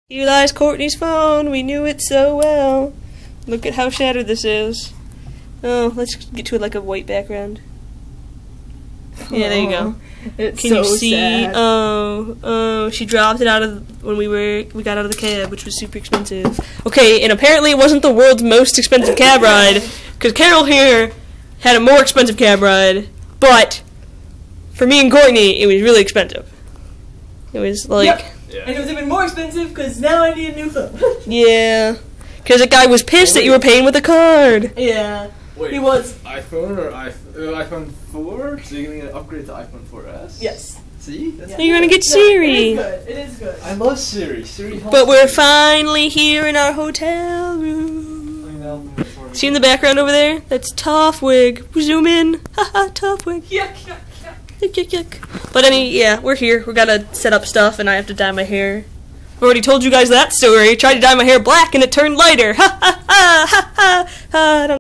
Here lies Courtney's phone. We knew it so well. Look at how shattered this is. Oh, let's get to it like a white background. Yeah, there you go. It's Can so you see? sad. Oh, she dropped it out of when we got out of the cab, which was super expensive. Okay, and apparently it wasn't the world's most expensive cab ride, because Carol here had a more expensive cab ride, but for me and Courtney, it was really expensive. It was like, Yep. And it was even more expensive because now I need a new phone. yeah, because the guy was pissed that you were paying with a card. Yeah. Wait, He was. iPhone or iPhone 4? So you're gonna upgrade to iPhone 4S? Yes. See? That's Yeah. You're gonna get No, Siri. It is good. It is good. I love Siri. Siri helps But we're me. finally here in our hotel room. See in the background over there? That's Toffwig. Zoom in. Haha, Toffwig. Yuck, yuck, yuck. Yuck, yuck, yuck. But yeah, we're here. We gotta set up stuff, and I have to dye my hair. I've already told you guys that story. Tried to dye my hair black, and it turned lighter. Ha ha ha ha ha. I don't